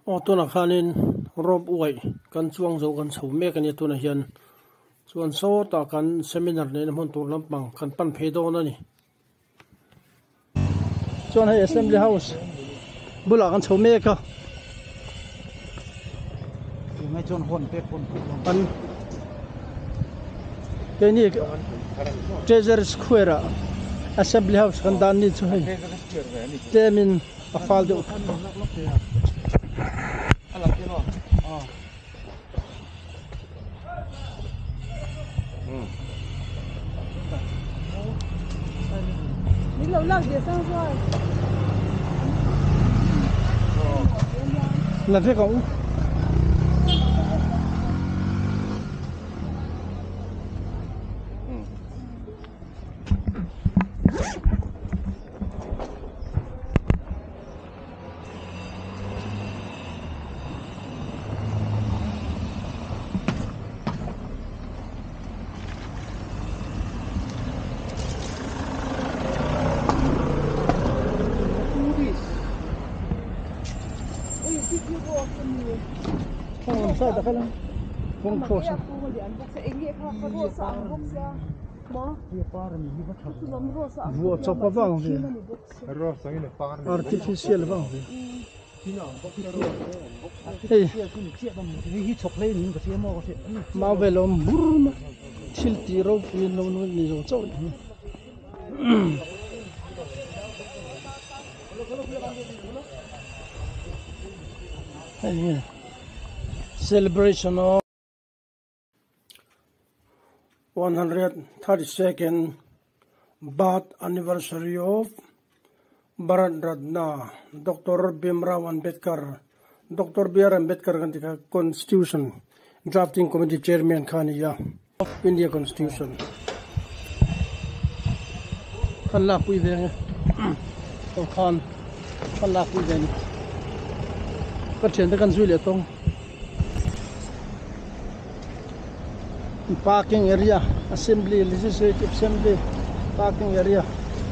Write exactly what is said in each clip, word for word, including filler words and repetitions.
o tuna khanin rob uai kan chuang zo kan chho me kan tuna hian chuan so ta kan seminar ne na mon tur lampang kan pan phe do na ni chuan hai assembly house bula kan chho me ka ngay chuan hon pe hon an ke ni treasure square assembly house kan dan ni chu hai temin afal do là việc không không sao được không không khó sao vua cho pa vang vi artificial vang vi hey mau về lom burm chil ti ro pi no no ni zo chau hey celebration of one hundred thirty-second birth anniversary of Bharat Ratna Doctor Bhimrao Ambedkar Doctor B R Ambedkar gantika Constitution Drafting Committee Chairman khaniya of India Constitution Allah pui ve to khan Allah pui ve ni ka chen da kan zui le tong parking area, assembly, legislative assembly, parking area.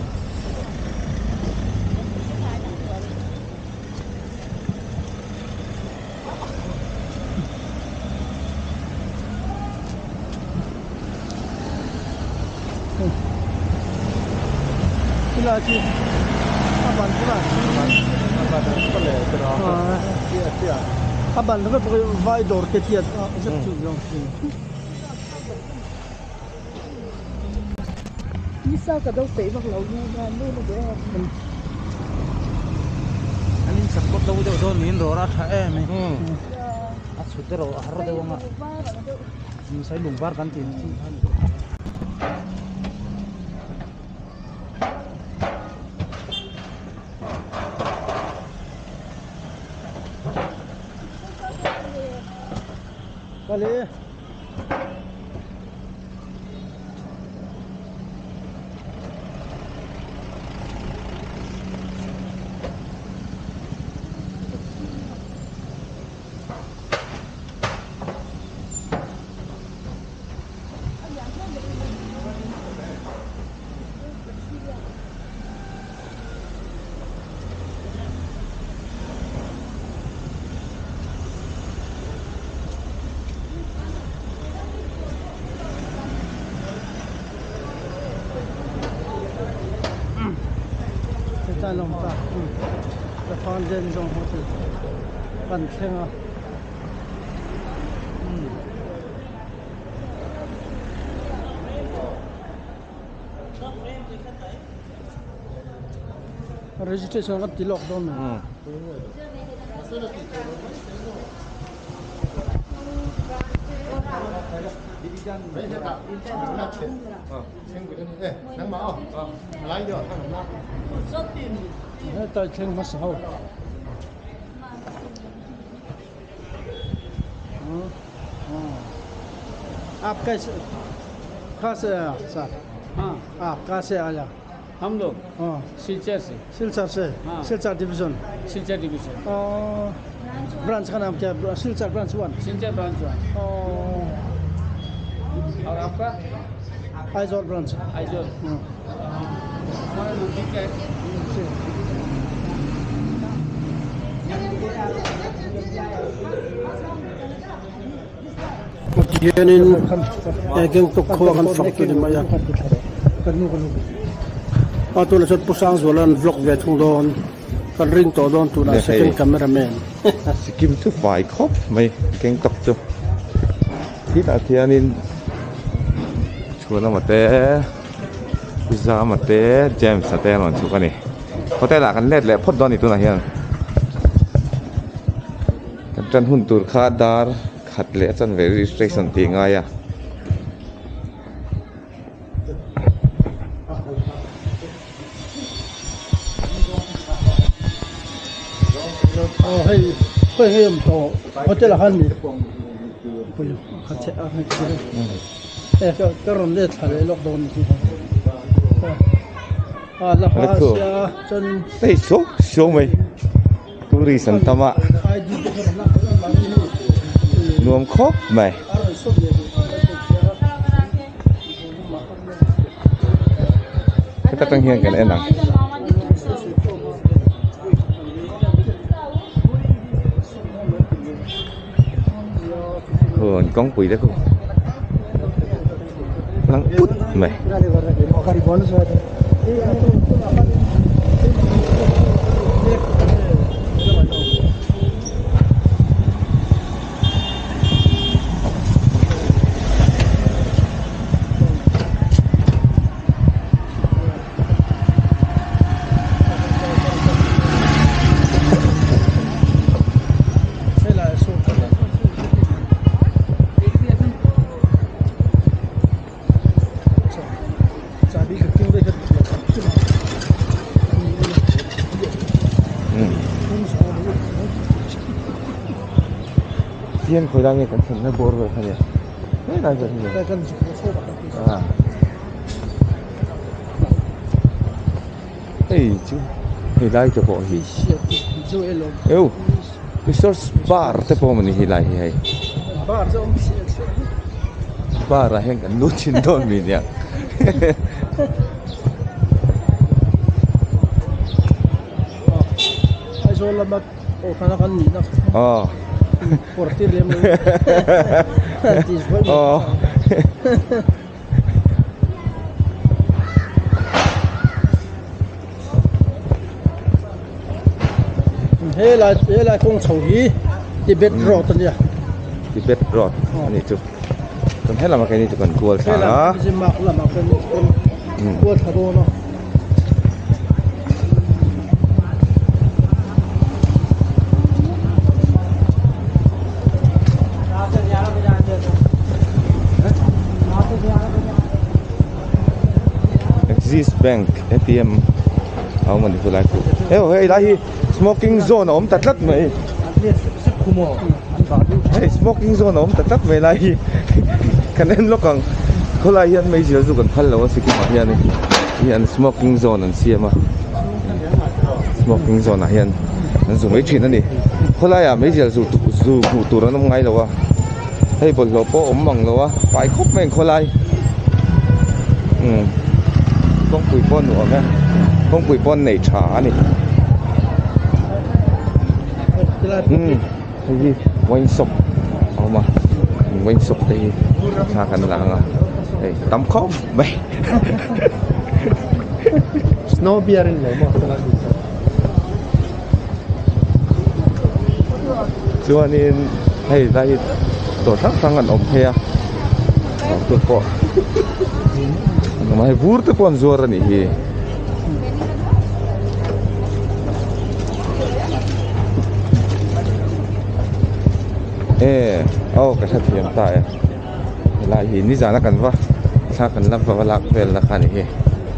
Kila chi, aban kila. Aban tu le kira. Tiada tiada. Aban tu kan vai dor ketiad. Macam tu yang. Sao cả đâu tệ bằng lâu như là luôn là dễ hơn. Anh em sắp có đâu đâu đâu mình rồi ra thay em ấy. À suốt rồi à rồi đâu mà. Mình sẽ lùng bar kan tiền. Kali.在龙大，嗯，这房间中好是半天啊，嗯。registration kan tilok dom. Hmm. Division mấy cái cả năm tiền, ờ, xem cái này, nắng máu, ờ, lấy được thằng nào. Rất tiền. Hết tay chân mất sầu. आपका कहाँ से आया सर? हाँ आप कहाँ से आया? हम लोग हाँ सिलचर से सिलचर से हाँ। Silchar division Silchar division branch का नाम क्या है? Silchar branch one Silchar branch one और आपका आइजोल ब्रांच आइजोल हमारा लोकेशन क्या है Kianin geng tok kho kan fak tu ma ya kan nu kan a tu la sat pusang zolan vlog ve thung don kan ring to don tu la second cameraman Sikim tu phải khóc mày geng tok tu khi đã Kianin chua nó mà té pizza mà té James sa té lon chu kan ni có té là kan let le phot don ni tu na hian kan tran hun tur kha dar khát lẽ chân về registration thì ngay à ờ hay hay hay em to có thể là han mi bây giờ khát chết à hay chết eh cái cái rồng đấy thà lấy lọc đồn thì à là hoa xia chân đây số số mày tourism tâm ạ nuông khóc mày cái ta đang hiện cái này nè hồn con quỷ đấy không lăng út mày Thiên khối đang nghe cẩn thận nó bor rồi thôi thế là gì à ấy chứ thì lại cho bộ gì yêu resource bar thế bộ mình thì lại hay bar là hiện cảnh nút trên đồn mình nhỉ ai rồi là mất ô khana khăn nhỉ ờ Portir lem. Oh. Hey là hey là không sầu gì, Tibet road thôi nhỉ? Tibet road, này chụp. Còn hết là mà cái này chỉ còn cua sao đó? Cái gì mặc là mặc cái cua thà đô nó. Axis Bank A T M ông mình thì lại cụ eo hey đây smoking zone ông tắt lất mày hey smoking zone ông tắt lất mày lại cái nên lúc còn có lại hiện mấy giờ dù còn phân lâu sẽ kịp mà hiện này hiện smoking zone anh xem mà smoking zone này hiện anh dùng mấy chuyện đó đi có lại à mấy giờ dù dù cụ tụ nó ngay đâu à hey bột lô po ống bằng đâu à phải khóc mình có lại ừ con quỷ pon nữa nghe con quỷ pon này trả này ừ cái gì quanh sọc sao mà quanh sọc đây xa gần là đây tắm khóc mày snow beer in này mà cho nên hay đây tổ thác sang gần ông thea tôi có mà vur tu pun zuara ni. Eh, oh kasat yang tak ya. Lahi ni jana kan va, sa kan lam va lak vel la kan hi.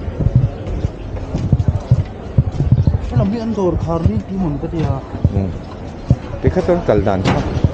Làm gì ăn rồi khar đi tí muốn cái gì à? Hmm. Thì khách tôi kal dan.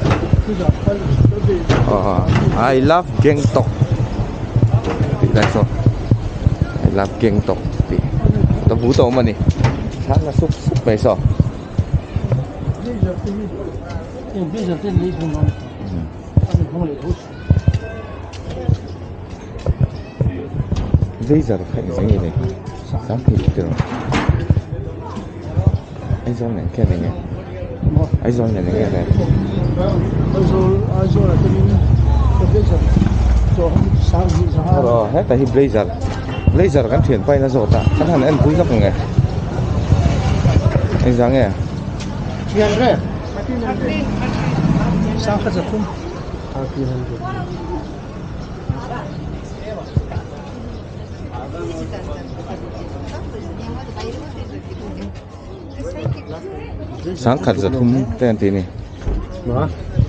Oh, I love Gangtok. Thì đây sao? Làm kiêng tộc thì tao vũ tổ mà nè khá là xúc xúc về sao bây giờ tên lý không nói không lấy thuốc bây giờ phải cái gì này sáng thì được rồi anh sao này cái này nghe ai zo nhà này này rồi hết tại hi blazer blazer gắn thuyền quay nó rồi ta chắc hẳn em cúi góc này anh dáng nghe sao khát giật không sáng khát giật không tên tí này mà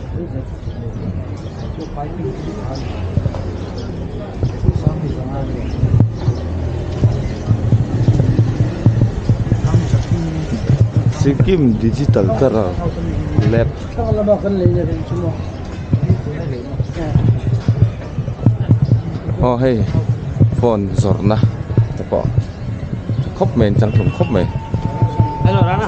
Sikkim digital tara lab kalau makan lainnya kan semua oh hey phone zorna apa khop men chẳng thùng khop men hello Rana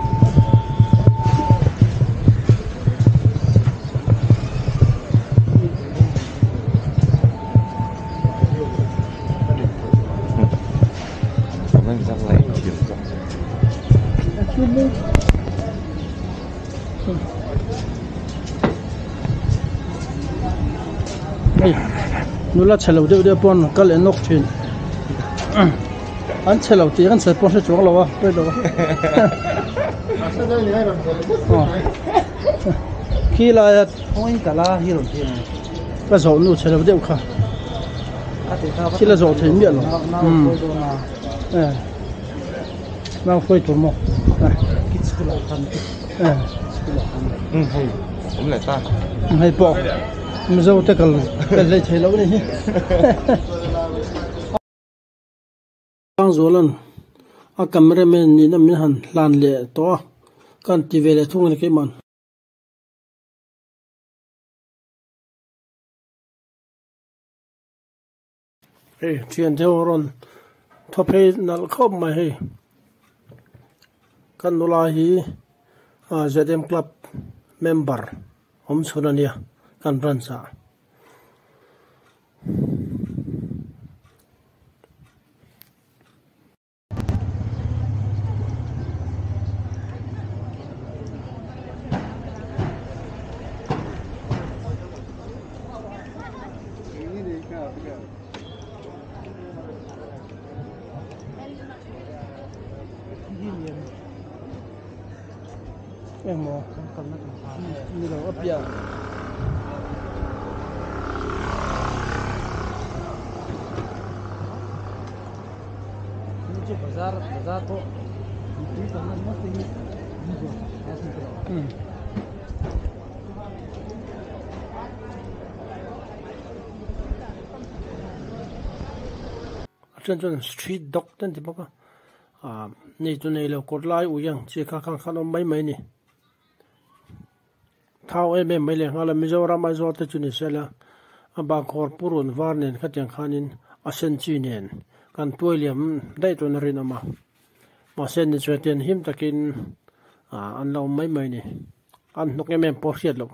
mình ra lại kiểm tra Hey, nula chalo de de pon kal enok thin. An chalo ti kan se pon se chok lawa, pe lawa. Khi la ya oi kala hi ro thi ka zo nu chalo de kha. Khi la zo thei miet lo. Um. Eh. Nang phoi tu mo. kit school kan Eh. ừ hay cũng lại ta Hai po. Mi zo te kal kal le thei lo ni. Ang zolan a cameraman ni na min han lan le to kan ti vele thung ni ke man hey tian de ron thope nal khom ma he kan nula hi a zedem club member om sunania kan ransa em mo kan na kan ni lo apya ni bazar bazar to ni kan na mast ni hmm attention street dog ten ti baka a nei tu nei lo kor lai u yang che kha khan khan mai mai ni thao em em mai le ngala mizoram ai zo te chuni sela aba khor purun warnen khatyang khanin asen chi nen kan toiliam dai to na rin ama ma sen ni chweten him takin a an lo mai mai ni an nok em em por siat lo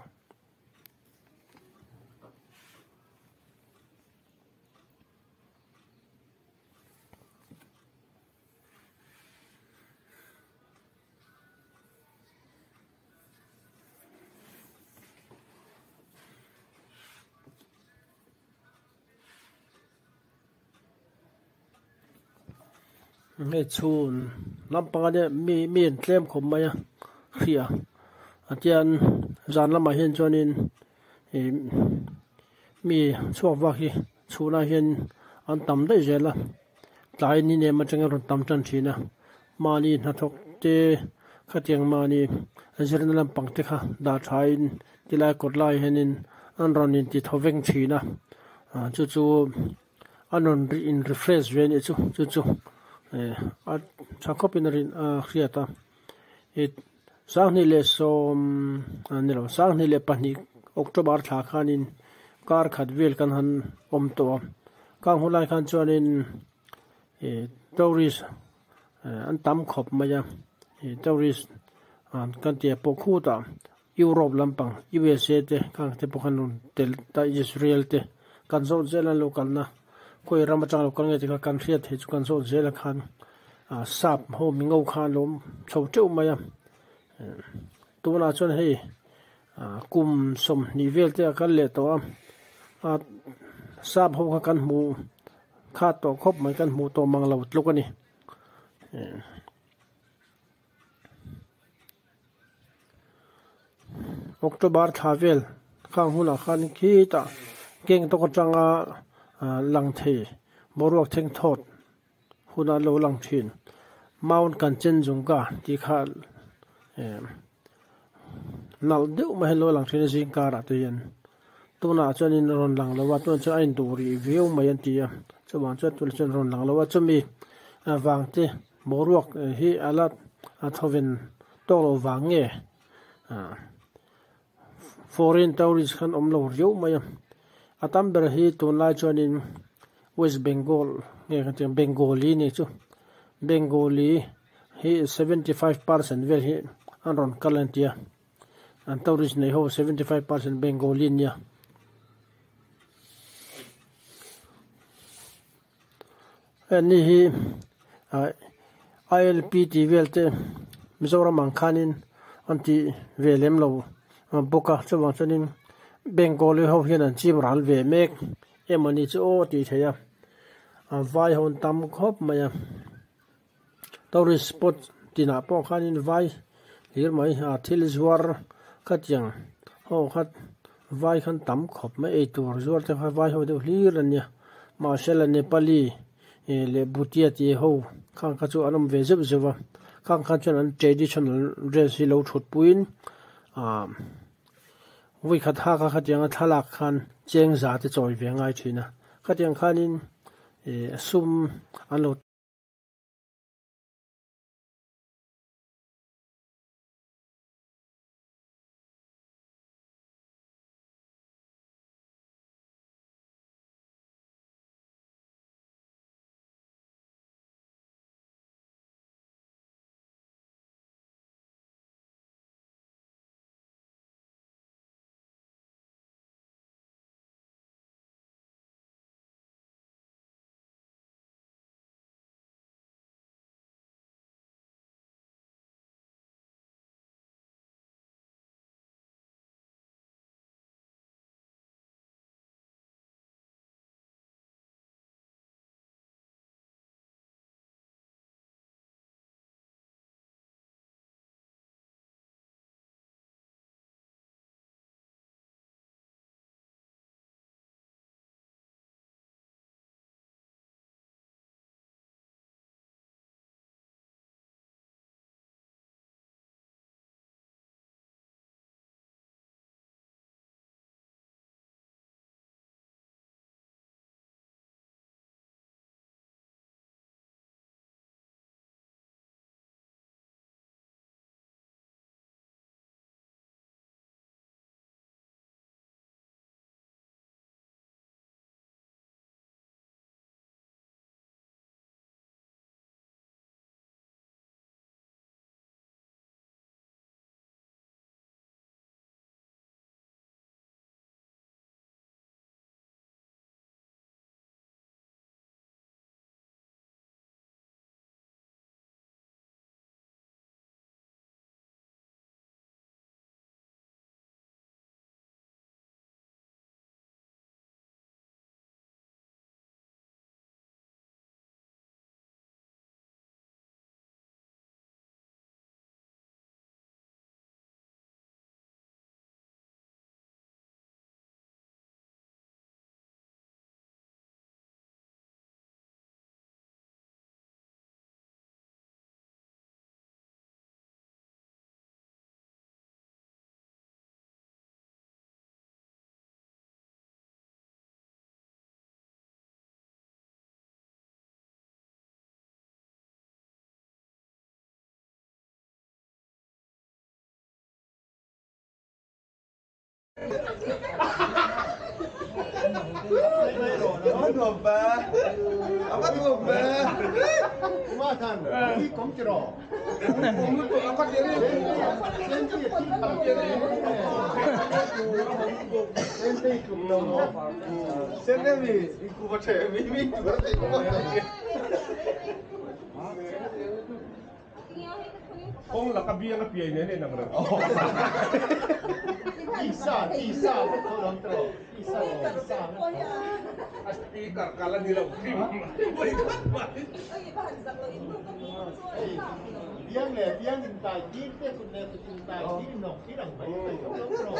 Hei chun lampang ane mi mi en tlem khom maya khia atian zan lama hian chuanin e mi chuak wa hi chuna hian an tam dai zela tlai ni ne ma changa ron tam tan thina mani na thok te khatiang mani azirna lampang te kha da thain tilai kotlai hianin an ronin ti thoveng thina chu chu anon in refresh ven e chu chu chu a chakopin rin a khiata it sangni le som anilo sangni le pani october tha khanin kar khat vel kan han om to kang hulai khan chuanin e tourist an tam khop maya e tourist an kan te pokhu ta europe lampang usa te kang te pokhan tel ta israel te kan zo zelan local na koi ramachang lokal nge tika kan riat he chukan so zela khan a sap ho mingo khan lom chho cheu maya ตัวน่าชนให้กลุ่มสมนิเวศที่กันเลยตัวทราบเขากันหมูค่าตัวครบเหมือนกันหมูตัวมังเราลุกกันนี่ออกตัวบาร์ทาเวลข้างหุ่นข้างขี้ตาเก่งตัวจังหลังเทบรวกเทงโทษหุ่นเราหลังทินมาวนกันเจนจงกาที่ขานัลเดียวไม่ให้เราหลังทินสิงการะตัวยันตัวน่าจะนินรอนหลังแล้วว่าตัวจะไอ้ตัวรีวิวไม่ยันตีจะวางจะตัวจะรอนหลังแล้วว่าจะมีวางที่บรวกที่อะไรทวินตัวเราวางเงี้ยforeign tourists kan om lo riu mai atam ber hi tun lai chuanin West Bengal nge kan Bengali ni chu Bengali hi seventy-five percent vel hi anron kalantia an tourist nei ho seventy-five percent Bengali nia ani hi I L P T velte Mizoram khanin anti velem lo boka chuwang chuanin Bengali ho hian an chim ral ve mek emani chu o ti theya vai hon tam khop maya tourist spot tina po khanin vai hir mai ha thil zuar khatyang ho khat vai khan tam khop mai ei tur zuar te vai ho de hlir ania marshal nepali le butia ti ho khang kha chu anam ve zeb zewa khang kha chuan an traditional dress hi lo thut puin aวิคัดหาคัดยังทลากคันเจงจ่าจะจอยเวียงไงทีนะคัดยังคันินเอซุ่มอันโล Apa tu apa? Apa tu apa? Kumakan, ini komcero. Kamu tu apa dia ni? Senti tiap dia ni. Senti kumnom. Senti ni, iku baca, mimi baca iku baca. Kung lakabiyan na piyay nene nang rin. Isa, isa, tolong terus. Isa, isa. As speaker, kala nila. Biang le, biang cinta, kita sudah cinta, ini nok, kirang baik, tolong terus.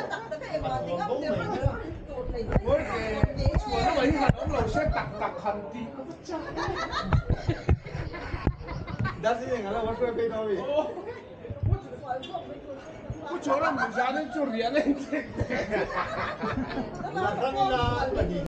Suara lagi kan om lo saya tak tak henti. dah sini ngalah waktu apa itu? Ku coran di sana curian ente. Belakang ini